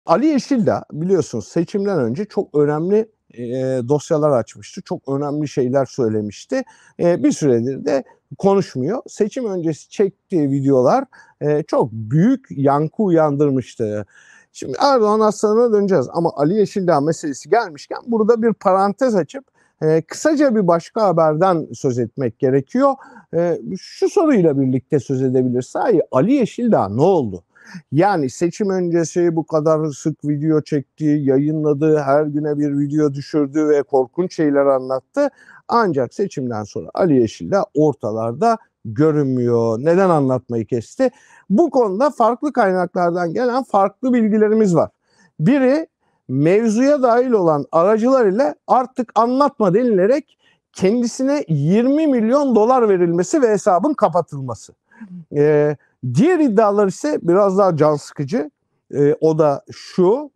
Ali Yeşildağ biliyorsunuz seçimden önce çok önemli, dosyalar açmıştı. Çok önemli şeyler söylemişti. Bir süredir de konuşmuyor. Seçim öncesi çektiği videolar, çok büyük yankı uyandırmıştı. Şimdi Erdoğan Aslanı'na döneceğiz ama Ali Yeşildağ meselesi gelmişken burada bir parantez açıp, kısaca bir başka haberden söz etmek gerekiyor. Şu soruyla birlikte söz edebiliriz. Sahi Ali Yeşildağ ne oldu? Yani seçim öncesi bu kadar sık video çekti, yayınladı, her güne bir video düşürdü ve korkunç şeyler anlattı. Ancak seçimden sonra Ali Yeşildağ ortalarda görünmüyor. Neden anlatmayı kesti? Bu konuda farklı kaynaklardan gelen farklı bilgilerimiz var. Biri mevzuya dahil olan aracılar ile artık anlatma denilerek kendisine 20 milyon dolar verilmesi ve hesabın kapatılması. Diğer iddialar ise biraz daha can sıkıcı. O da şu: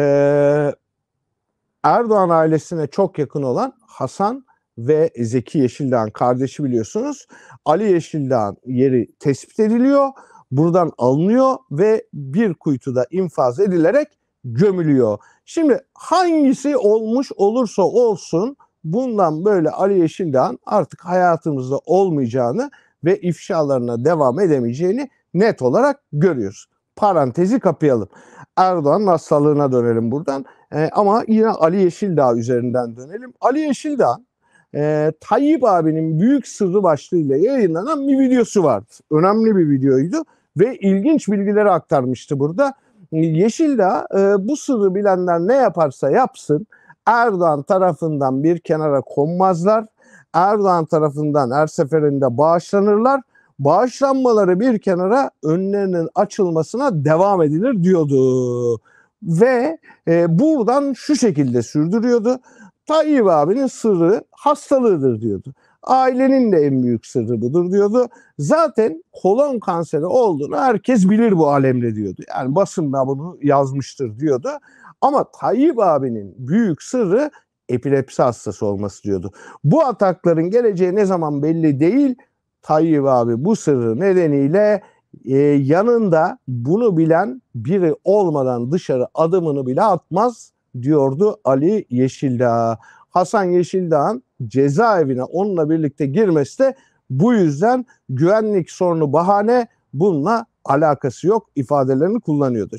Erdoğan ailesine çok yakın olan Hasan ve Zeki Yeşildağ'ın kardeşi, biliyorsunuz. Ali Yeşildağ'ın yeri tespit ediliyor. Buradan alınıyor ve bir kuytuda infaz edilerek gömülüyor. Şimdi hangisi olmuş olursa olsun bundan böyle Ali Yeşildağ'ın artık hayatımızda olmayacağını ve ifşalarına devam edemeyeceğini net olarak görüyoruz. Parantezi kapayalım. Erdoğan'ın hastalığına dönelim buradan. Ama yine Ali Yeşildağ üzerinden dönelim. Ali Yeşildağ, Tayyip abinin büyük sırrı başlığıyla yayınlanan bir videosu vardı. Önemli bir videoydu ve ilginç bilgileri aktarmıştı burada. Yeşildağ, bu sırrı bilenler ne yaparsa yapsın Erdoğan tarafından bir kenara konmazlar. Erdoğan tarafından her seferinde bağışlanırlar. Bağışlanmaları bir kenara, önlerinin açılmasına devam edilir diyordu. Ve buradan şu şekilde sürdürüyordu. Tayyip abinin sırrı hastalığıdır diyordu. Ailenin de en büyük sırrı budur diyordu. Zaten kolon kanseri olduğunu herkes bilir bu alemde diyordu. Yani basında bunu yazmıştır diyordu. Ama Tayyip abinin büyük sırrı epilepsi hastası olması diyordu. Bu atakların geleceği ne zaman belli değil. Tayyip abi bu sırrı nedeniyle yanında bunu bilen biri olmadan dışarı adımını bile atmaz diyordu Ali Yeşildağ. Hasan Yeşildağ'ın cezaevine onunla birlikte girmesi de bu yüzden, güvenlik sorunu bahane, bununla alakası yok ifadelerini kullanıyordu.